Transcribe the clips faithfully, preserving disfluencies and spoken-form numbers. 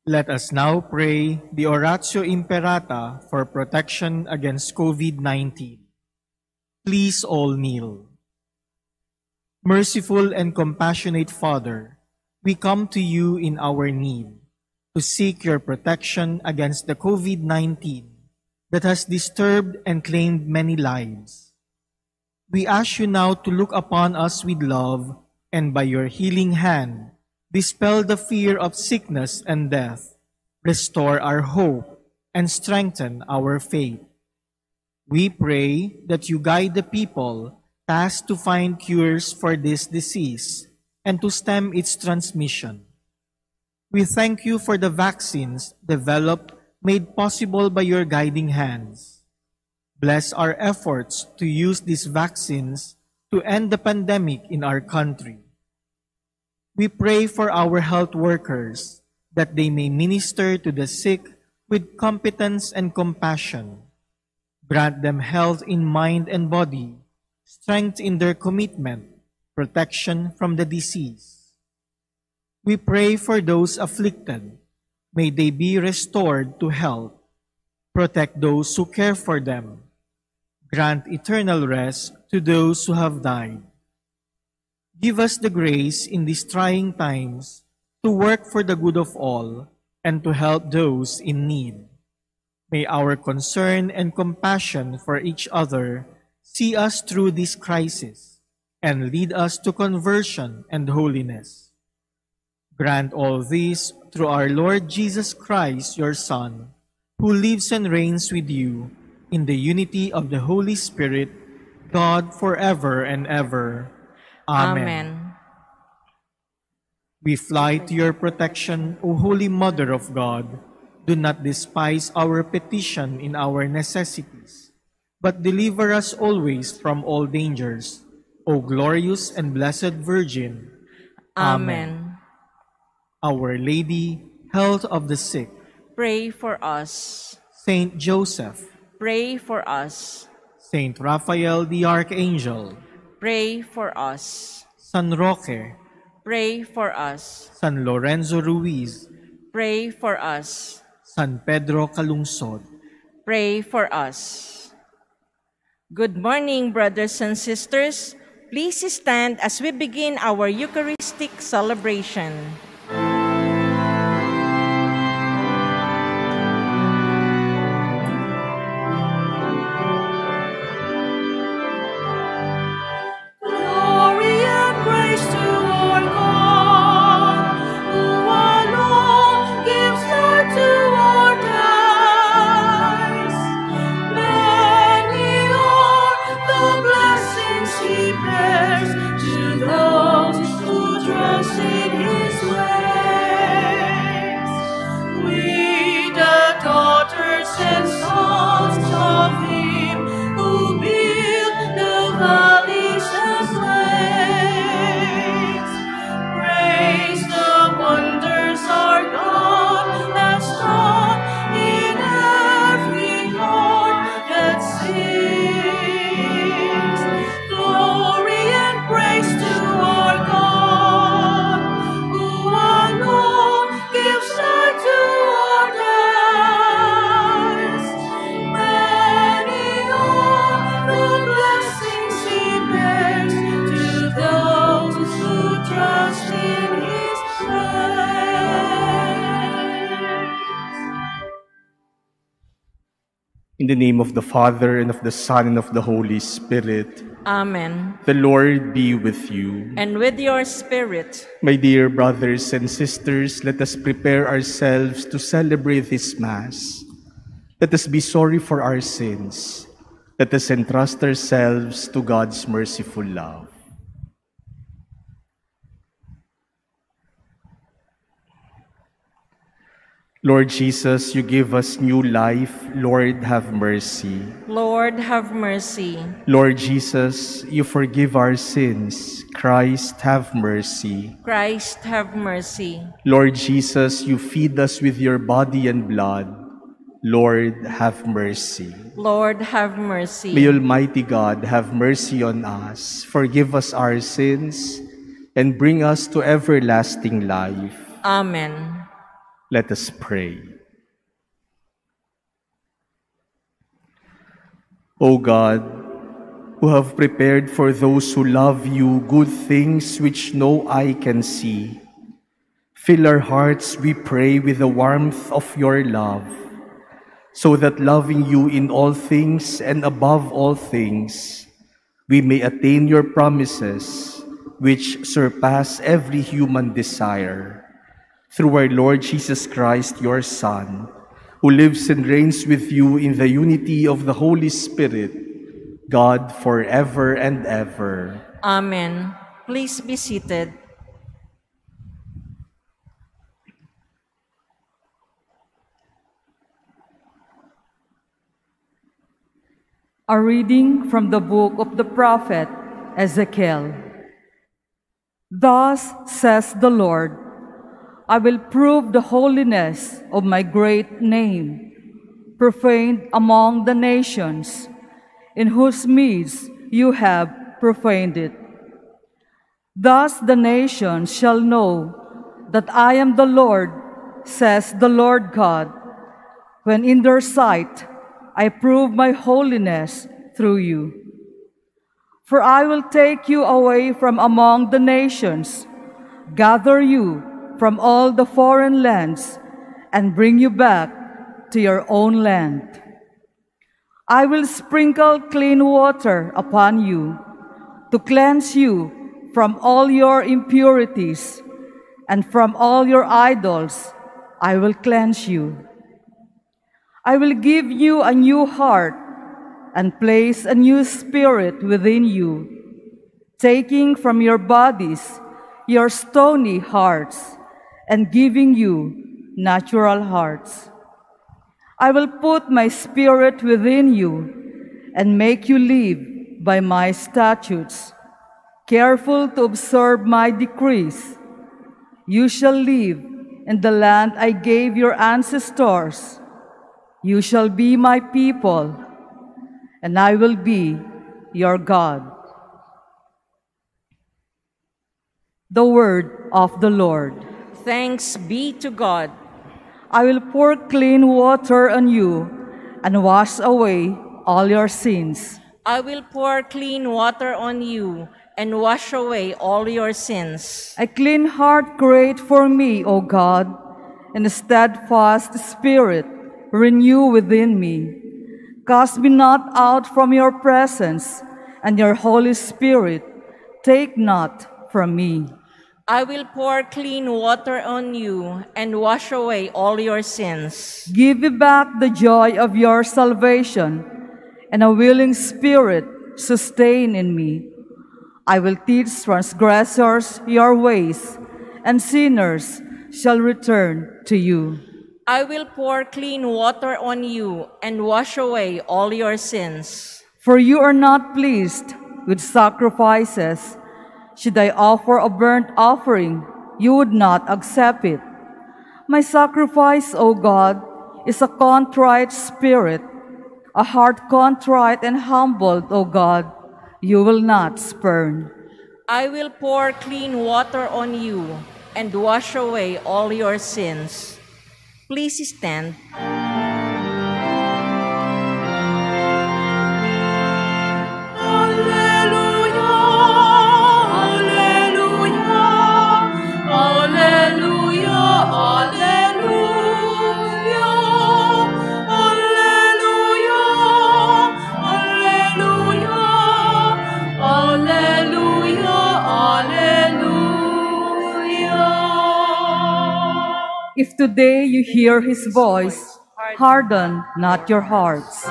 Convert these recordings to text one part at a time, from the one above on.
Let us now pray the Oratio Imperata for protection against COVID nineteen. Please all kneel. Merciful and compassionate Father, we come to you in our need to seek your protection against the COVID nineteen that has disturbed and claimed many lives. We ask you now to look upon us with love and by your healing hand, dispel the fear of sickness and death, restore our hope, and strengthen our faith. We pray that you guide the people tasked to find cures for this disease and to stem its transmission. We thank you for the vaccines developed, made possible by your guiding hands. Bless our efforts to use these vaccines to end the pandemic in our country. We pray for our health workers that they may minister to the sick with competence and compassion. Grant them health in mind and body, strength in their commitment, protection from the disease. We pray for those afflicted. May they be restored to health. Protect those who care for them. Grant eternal rest to those who have died. Give us the grace in these trying times to work for the good of all and to help those in need. May our concern and compassion for each other see us through this crisis and lead us to conversion and holiness. Grant all this through our Lord Jesus Christ, your Son, who lives and reigns with you in the unity of the Holy Spirit, God forever and ever. Amen. Amen. We fly to your protection, O Holy Mother of God. Do not despise our petition in our necessities, but deliver us always from all dangers, O glorious and blessed Virgin. Amen. Amen. Our Lady, health of the sick, pray for us. Saint Joseph, pray for us. Saint Raphael the Archangel, pray for us. San Roque, pray for us. San Lorenzo Ruiz, pray for us. San Pedro Calungsod, pray for us. Good morning, brothers and sisters. Please stand as we begin our Eucharistic celebration. In the name of the Father, and of the Son, and of the Holy Spirit. Amen. The Lord be with you. And with your spirit. My dear brothers and sisters, let us prepare ourselves to celebrate this Mass. Let us be sorry for our sins. Let us entrust ourselves to God's merciful love. Lord Jesus, you give us new life. Lord, have mercy. Lord, have mercy. Lord Jesus, you forgive our sins. Christ, have mercy. Christ, have mercy. Lord Jesus, you feed us with your body and blood. Lord, have mercy. Lord, have mercy. May Almighty God have mercy on us, forgive us our sins, and bring us to everlasting life. Amen. Let us pray. O God, who have prepared for those who love you good things which no eye can see, fill our hearts, we pray, with the warmth of your love, so that loving you in all things and above all things, we may attain your promises, which surpass every human desire. Through our Lord Jesus Christ, your Son, who lives and reigns with you in the unity of the Holy Spirit, God, forever and ever. Amen. Please be seated. A reading from the book of the prophet Ezekiel. Thus says the Lord, I will prove the holiness of my great name, profaned among the nations, in whose midst you have profaned it. Thus the nations shall know that I am the Lord, says the Lord God, when in their sight I prove my holiness through you. For I will take you away from among the nations, gather you from all the foreign lands, and bring you back to your own land. I will sprinkle clean water upon you, to cleanse you from all your impurities, and from all your idols I will cleanse you. I will give you a new heart, and place a new spirit within you, taking from your bodies your stony hearts, and giving you natural hearts. I will put my spirit within you and make you live by my statutes, careful to observe my decrees. You shall live in the land I gave your ancestors. You shall be my people, and I will be your God. The word of the Lord. Thanks be to God. I will pour clean water on you and wash away all your sins. I will pour clean water on you and wash away all your sins. A clean heart create for me, O God, and a steadfast spirit renew within me. Cast me not out from your presence, and your Holy Spirit take not from me. I will pour clean water on you and wash away all your sins. Give me back the joy of your salvation, and a willing spirit sustain in me. I will teach transgressors your ways, and sinners shall return to you. I will pour clean water on you and wash away all your sins. For you are not pleased with sacrifices. Should I offer a burnt offering, you would not accept it. My sacrifice, O God, is a contrite spirit, a heart contrite and humbled, O God, you will not spurn. I will pour clean water on you and wash away all your sins. Please stand. If today you hear his voice, harden not your hearts.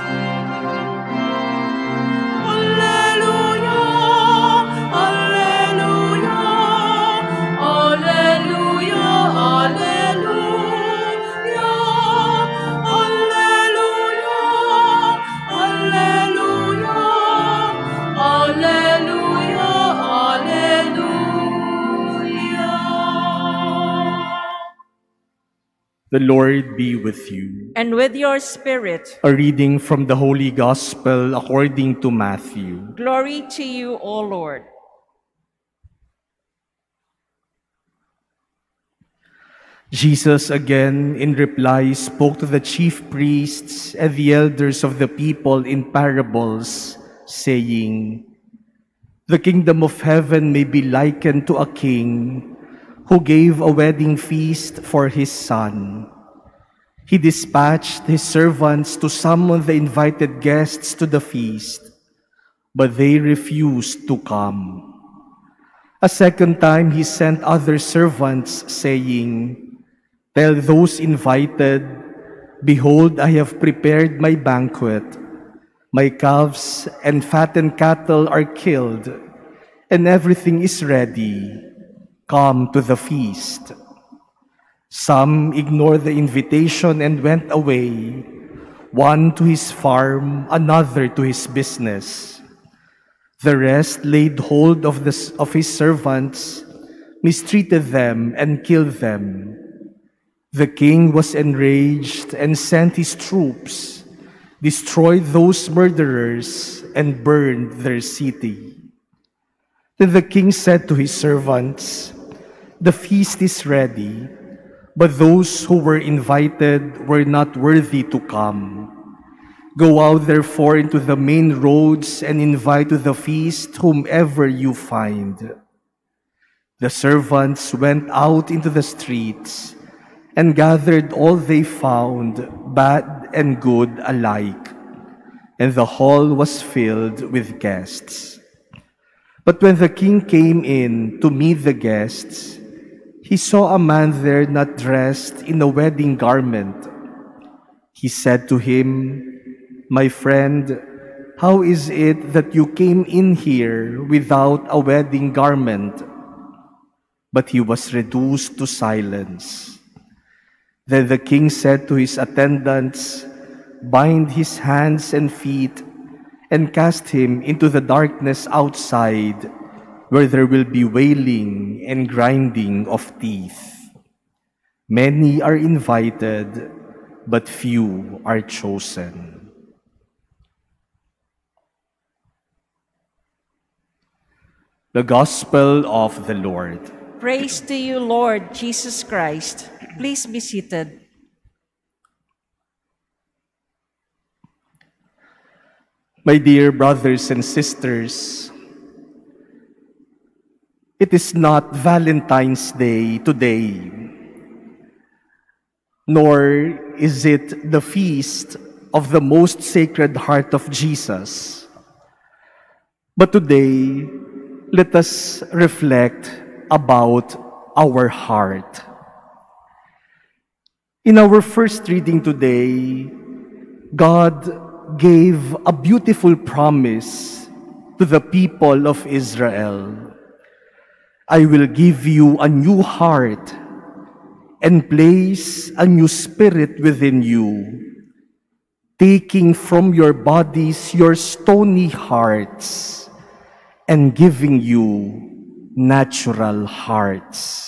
The Lord be with you. And with your spirit. A reading from the Holy Gospel according to Matthew. Glory to you, O Lord. Jesus again, in reply, spoke to the chief priests and the elders of the people in parables, saying, "The kingdom of heaven may be likened to a king who gave a wedding feast for his son. He dispatched his servants to summon the invited guests to the feast, but they refused to come. A second time he sent other servants, saying, 'Tell those invited, behold, I have prepared my banquet. My calves and fattened cattle are killed, and everything is ready. Come to the feast.' Some ignored the invitation and went away, one to his farm, another to his business. The rest laid hold of, the, of his servants, mistreated them, and killed them. The king was enraged and sent his troops, destroyed those murderers, and burned their city. Then the king said to his servants, 'The feast is ready, but those who were invited were not worthy to come. Go out therefore into the main roads and invite to the feast whomever you find.' The servants went out into the streets and gathered all they found, bad and good alike, and the hall was filled with guests. But when the king came in to meet the guests, he saw a man there not dressed in a wedding garment. He said to him, 'My friend, how is it that you came in here without a wedding garment?' But he was reduced to silence. Then the king said to his attendants, 'Bind his hands and feet and cast him into the darkness outside, where there will be wailing and grinding of teeth. Many are invited, but few are chosen.'" The Gospel of the Lord. Praise to you, Lord Jesus Christ. Please be seated. My dear brothers and sisters, it is not Valentine's Day today, nor is it the feast of the most sacred heart of Jesus. But today, let us reflect about our heart. In our first reading today, God gave a beautiful promise to the people of Israel. "I will give you a new heart and place a new spirit within you, taking from your bodies your stony hearts and giving you natural hearts."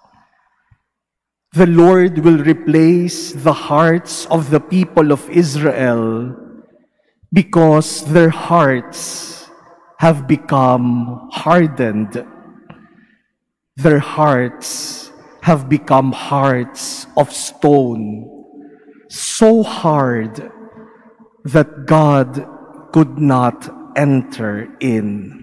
The Lord will replace the hearts of the people of Israel because their hearts have become hardened. Their hearts have become hearts of stone, so hard that God could not enter in.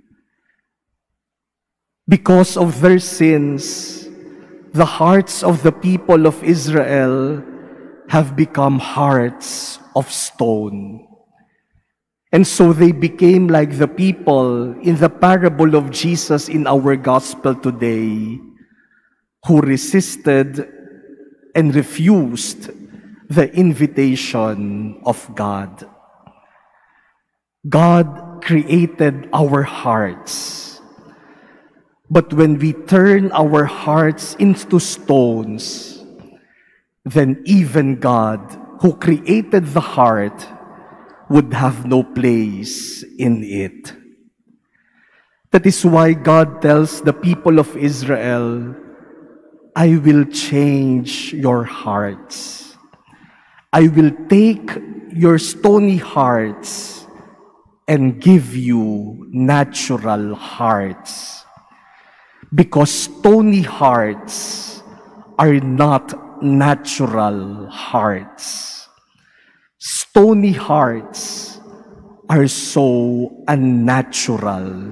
Because of their sins, the hearts of the people of Israel have become hearts of stone. And so they became like the people in the parable of Jesus in our gospel today, who resisted and refused the invitation of God. God created our hearts. But when we turn our hearts into stones, then even God, who created the heart, would have no place in it. That is why God tells the people of Israel, "I will change your hearts. I will take your stony hearts and give you natural hearts." Because stony hearts are not natural hearts. Stony hearts are so unnatural.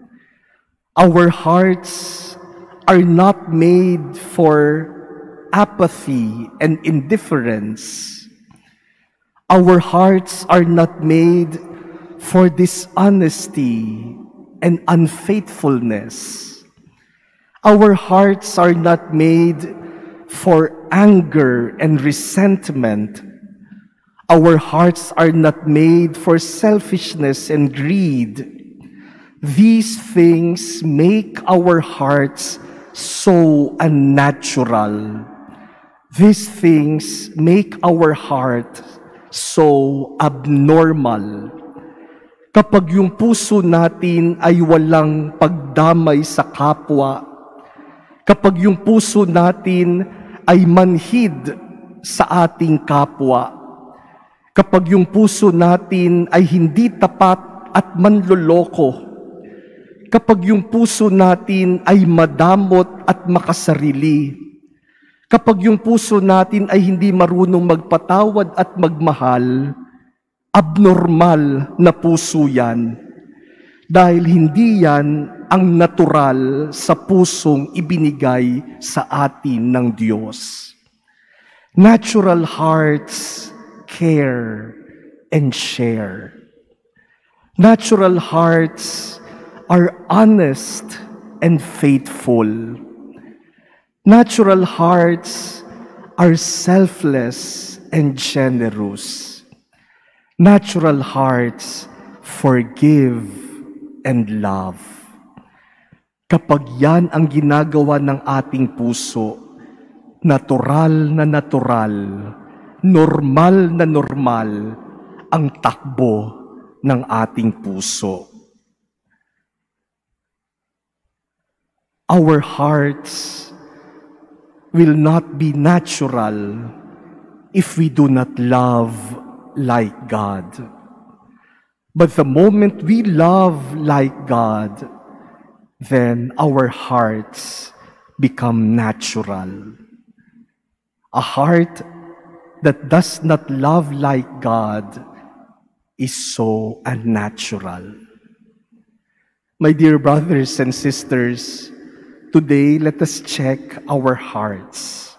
Our hearts are not made for apathy and indifference. Our hearts are not made for dishonesty and unfaithfulness. Our hearts are not made for anger and resentment. Our hearts are not made for selfishness and greed. These things make our hearts so unnatural. These things make our heart so abnormal. Kapag yung puso natin ay walang pagdamay sa kapwa, kapag yung puso natin ay manhid sa ating kapwa, kapag yung puso natin ay hindi tapat at manloloko, kapag yung puso natin ay madamot at makasarili, kapag yung puso natin ay hindi marunong magpatawad at magmahal, abnormal na puso yan. Dahil hindi yan ang natural sa pusong ibinigay sa atin ng Diyos. Natural hearts care and share. Natural hearts are honest and faithful. Natural hearts are selfless and generous. Natural hearts forgive and love. Kapag yan ang ginagawa ng ating puso, natural na natural, normal na normal ang takbo ng ating puso. Our hearts will not be natural if we do not love like God. But the moment we love like God, then our hearts become natural. A heart that does not love like God is so unnatural. My dear brothers and sisters, today let us check our hearts.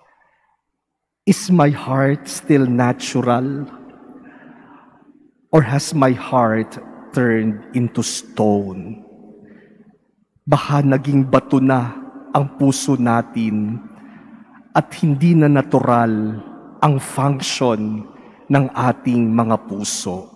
Is my heart still natural? Or has my heart turned into stone? Baka naging bato na ang puso natin at hindi na natural ang function ng ating mga puso.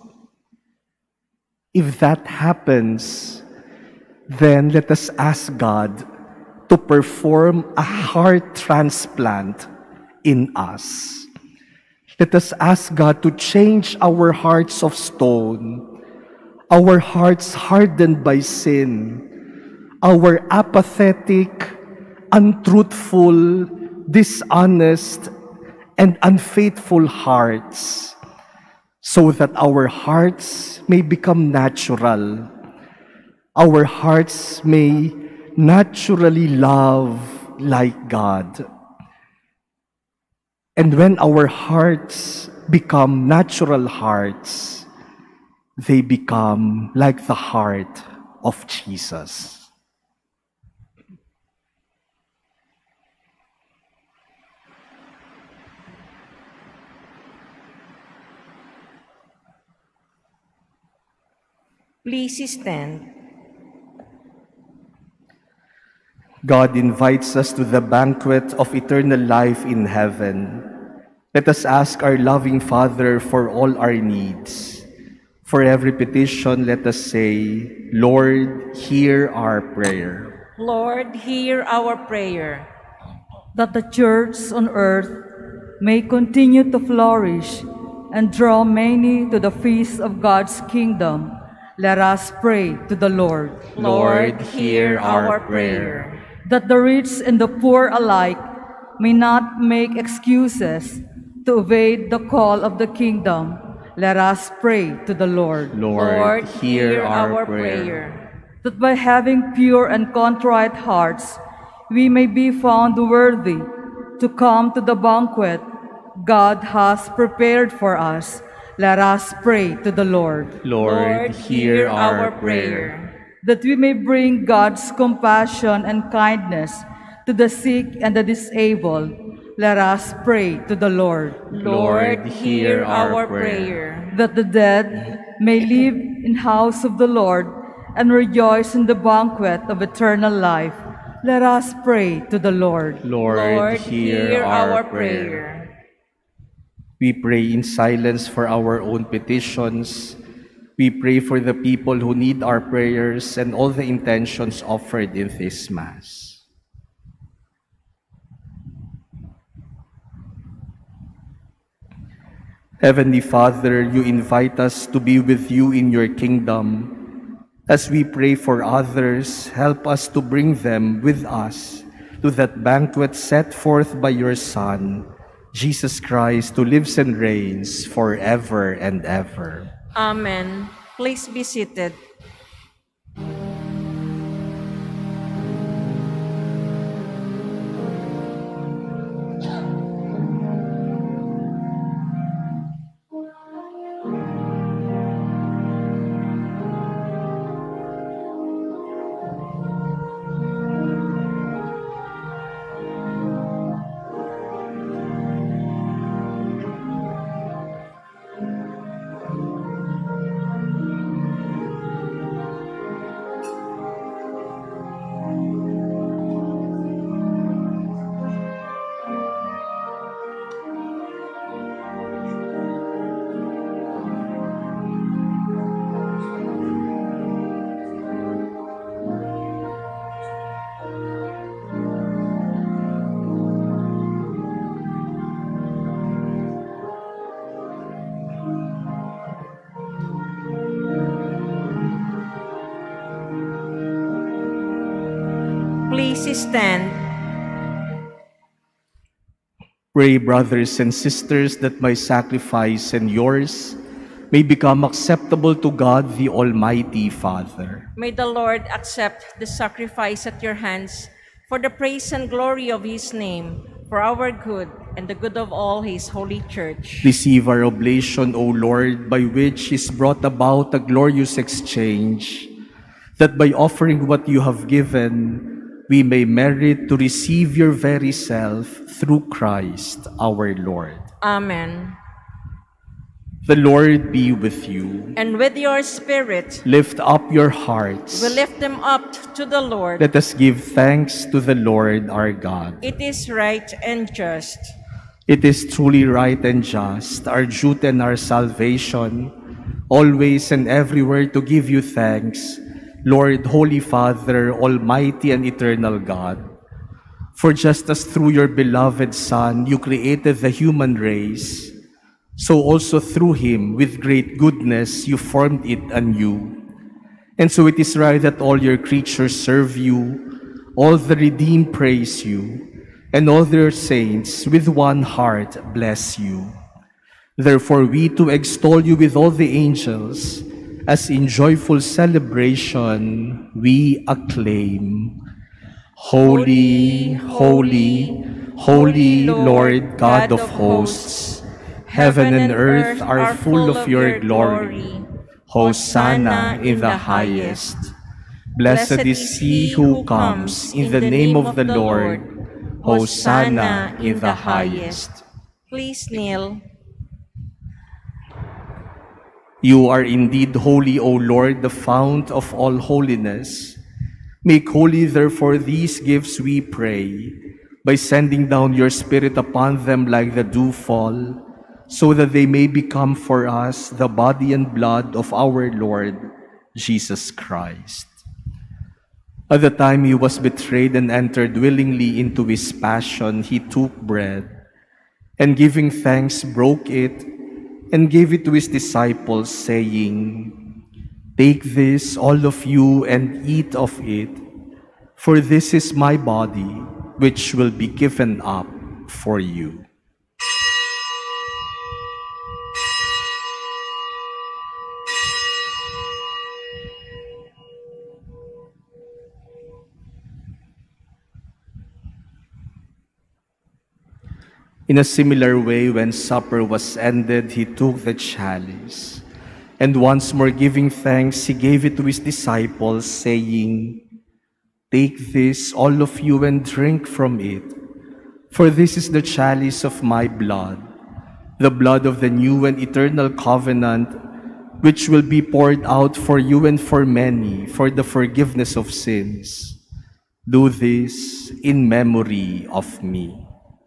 If that happens, then let us ask God to perform a heart transplant in us. Let us ask God to change our hearts of stone, our hearts hardened by sin, our apathetic, untruthful, dishonest, and unfaithful hearts, so that our hearts may become natural. Our hearts may naturally love like God. And when our hearts become natural hearts, they become like the heart of Jesus. Please stand. God invites us to the banquet of eternal life in heaven. Let us ask our loving Father for all our needs. For every petition, let us say, Lord, hear our prayer. Lord, hear our prayer. That the church on earth may continue to flourish and draw many to the feast of God's kingdom, let us pray to the Lord. Lord, hear our prayer. That the rich and the poor alike may not make excuses to evade the call of the kingdom, let us pray to the Lord. Lord, hear our prayer. That by having pure and contrite hearts, we may be found worthy to come to the banquet God has prepared for us. Let us pray to the Lord. Lord, hear our prayer. That we may bring God's compassion and kindness to the sick and the disabled, let us pray to the Lord. Lord, hear our prayer. That the dead may live in house of the Lord and rejoice in the banquet of eternal life, let us pray to the Lord. Lord, hear our prayer. We pray in silence for our own petitions. We pray for the people who need our prayers and all the intentions offered in this Mass. Heavenly Father, you invite us to be with you in your kingdom. As we pray for others, help us to bring them with us to that banquet set forth by your Son, Jesus Christ, who lives and reigns forever and ever. Amen. Please be seated. Please stand. Pray, brothers and sisters, that my sacrifice and yours may become acceptable to God, the Almighty Father. May the Lord accept the sacrifice at your hands for the praise and glory of his name, for our good and the good of all his holy church. Receive our oblation, O Lord, by which is brought about a glorious exchange, that by offering what you have given, we may merit to receive your very self through Christ our Lord. Amen. The Lord be with you. And with your spirit, Lift up your hearts. we lift them up to the Lord. Let us give thanks to the Lord our God. It is right and just. It is truly right and just, our duty and our salvation, always and everywhere to give you thanks, Lord, Holy Father, Almighty and Eternal God. For just as through your beloved Son you created the human race, so also through him, with great goodness, you formed it anew. And so it is right that all your creatures serve you, all the redeemed praise you, and all their saints with one heart bless you. Therefore we too extol you with all the angels, as in joyful celebration we acclaim. Holy, holy, holy Lord God of hosts, heaven and earth are full of your glory. Hosanna in the highest. Blessed is he who comes in the name of the Lord. Hosanna in the highest. Please kneel. You are indeed holy, O Lord, the fount of all holiness. Make holy, therefore, these gifts, we pray, by sending down your Spirit upon them like the dewfall, so that they may become for us the body and blood of our Lord Jesus Christ. At the time he was betrayed and entered willingly into his passion, he took bread, and giving thanks, broke it, and gave it to his disciples, saying, "Take this, all of you, and eat of it, for this is my body, which will be given up for you." In a similar way, when supper was ended, he took the chalice, and once more giving thanks, he gave it to his disciples, saying, "Take this, all of you, and drink from it, for this is the chalice of my blood, the blood of the new and eternal covenant, which will be poured out for you and for many for the forgiveness of sins. Do this in memory of me."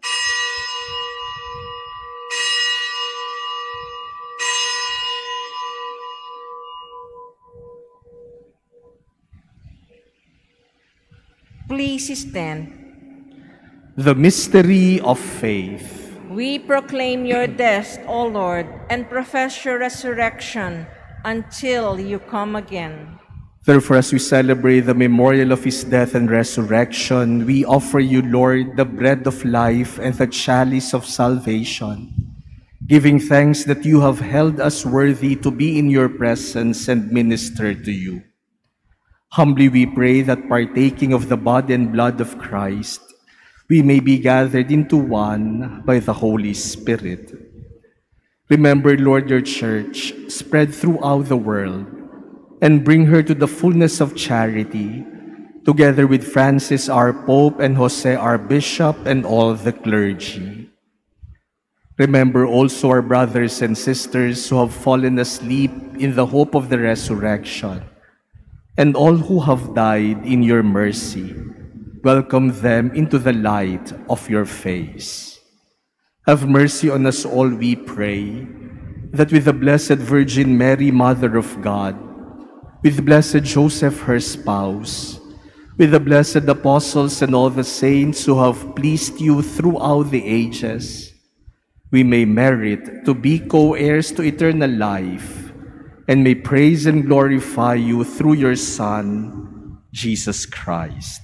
Please stand. The mystery of faith. We proclaim your death, O Lord, and profess your resurrection until you come again. Therefore, as we celebrate the memorial of his death and resurrection, we offer you, Lord, the bread of life and the chalice of salvation, giving thanks that you have held us worthy to be in your presence and minister to you. Humbly we pray that, partaking of the body and blood of Christ, we may be gathered into one by the Holy Spirit. Remember, Lord, your church spread throughout the world, and bring her to the fullness of charity, together with Francis, our Pope, and Jose, our Bishop, and all the clergy. Remember also our brothers and sisters who have fallen asleep in the hope of the resurrection, and all who have died in your mercy. Welcome them into the light of your face. Have mercy on us all, we pray, that with the Blessed Virgin Mary, Mother of God, with blessed Joseph, her spouse, with the blessed apostles and all the saints who have pleased you throughout the ages, we may merit to be co-heirs to eternal life, and may praise and glorify you through your Son, Jesus Christ.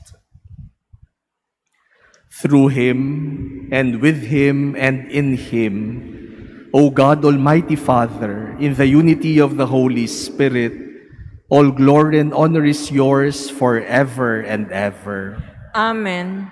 Through him, and with him, and in him, O God, Almighty Father, in the unity of the Holy Spirit, all glory and honor is yours forever and ever. Amen.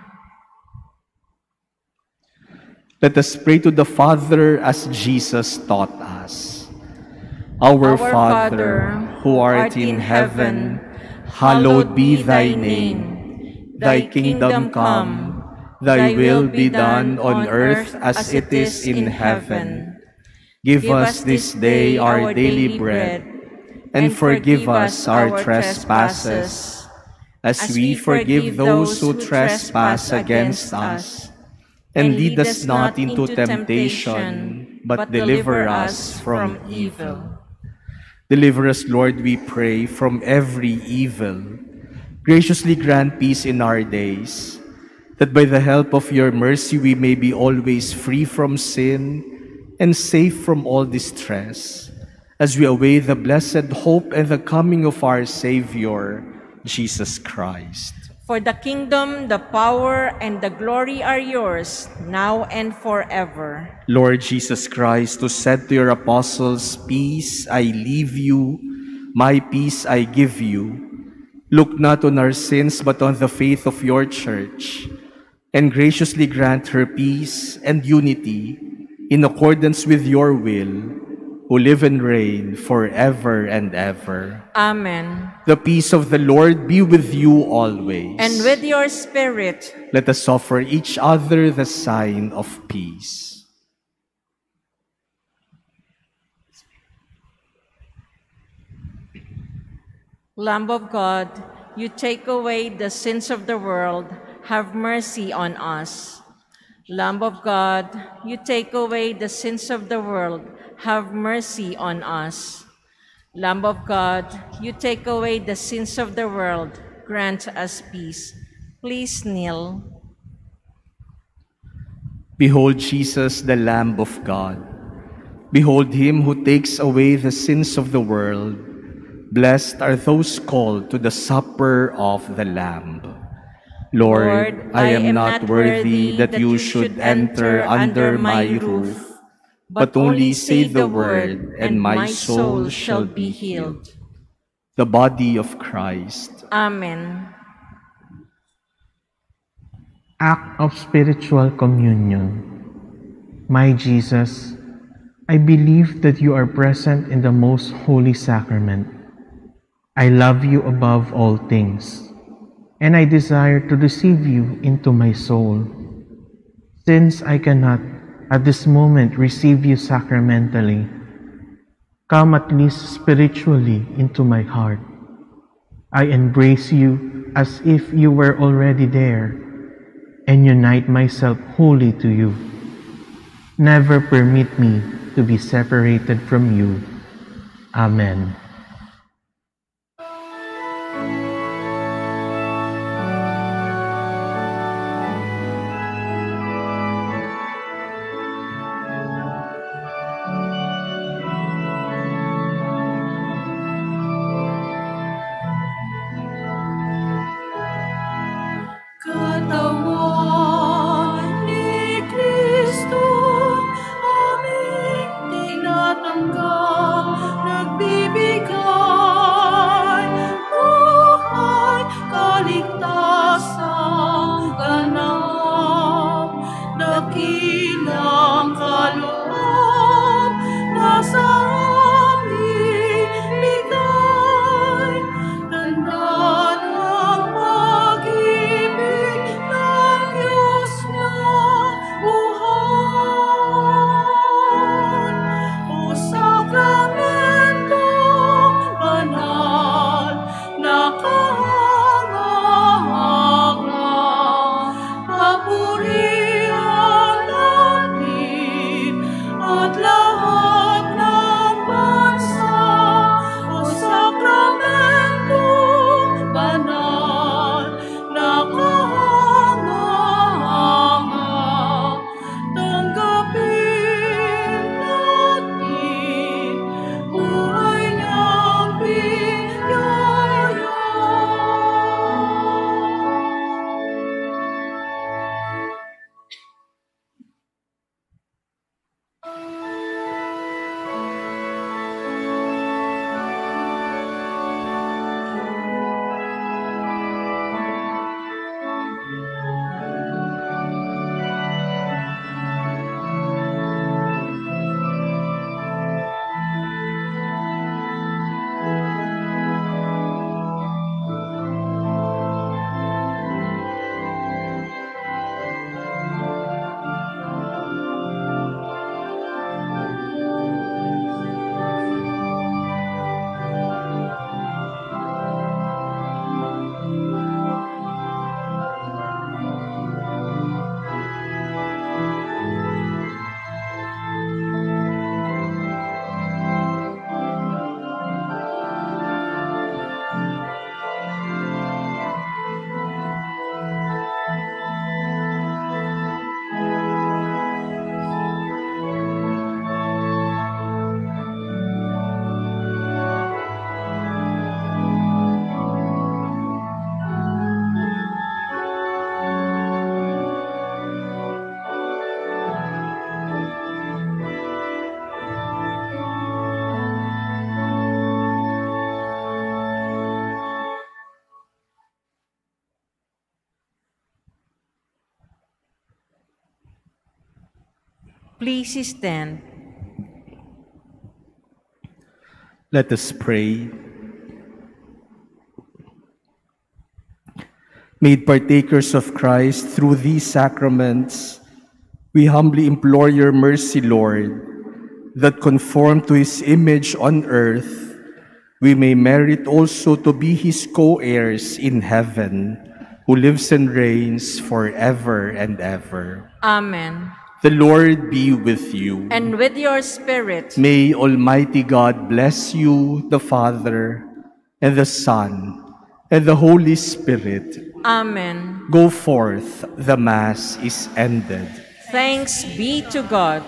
Let us pray to the Father as Jesus taught us. Our, Our Father, who art in heaven, hallowed be thy name. Thy kingdom come, thy will be done on earth as it is in heaven. Give us this day our daily bread, and forgive us our trespasses, as we forgive those who trespass against us. And lead us not into temptation, but deliver us from evil. Deliver us, Lord, we pray, from every evil. Graciously grant peace in our days, that by the help of your mercy we may be always free from sin and safe from all distress, as we await the blessed hope and the coming of our Savior, Jesus Christ. For the kingdom, the power, and the glory are yours, now and forever. Lord Jesus Christ, who said to your apostles, "Peace I leave you, my peace I give you," look not on our sins, but on the faith of your church, and graciously grant her peace and unity in accordance with your will, who live and reign forever and ever. Amen. The peace of the Lord be with you always. And with your spirit. Let us offer each other the sign of peace. Lamb of God, you take away the sins of the world, have mercy on us. Lamb of God, you take away the sins of the world, have mercy on us. Lamb of God, you take away the sins of the world, grant us peace. Please kneel. Behold Jesus, the Lamb of God. Behold him who takes away the sins of the world. Blessed are those called to the supper of the Lamb. Lord, Lord I, am I am not worthy that you should enter under my roof, but only say the word, and my soul shall be healed. The body of Christ. Amen. Act of spiritual communion. My Jesus, I believe that you are present in the most holy sacrament. I love you above all things, and I desire to receive you into my soul. Since I cannot at this moment receive you sacramentally, come at least spiritually into my heart. I embrace you as if you were already there, and unite myself wholly to you. Never permit me to be separated from you. Amen. Katawan ni Kristo, aming tinatanggap, nagbibigay buhay, kaligtasang ganap, dakilang kaloob, nasa aming bigay, tanda ng pag-ibig ng Diyos na buhay. O sakramentong banal na kahanga-hanga, papurihan natin at lahat ng bansa. O sakramentong banal na kahanga-hanga, tanggapin natin buhay niyang biyaya. Please stand. Let us pray. Made partakers of Christ through these sacraments, we humbly implore your mercy, Lord, that conformed to his image on earth, we may merit also to be his co-heirs in heaven, who lives and reigns forever and ever. Amen. The Lord be with you. And with your spirit. May Almighty God bless you, the Father, and the Son, and the Holy Spirit. Amen. Go forth, the Mass is ended. Thanks be to God.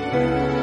Amen.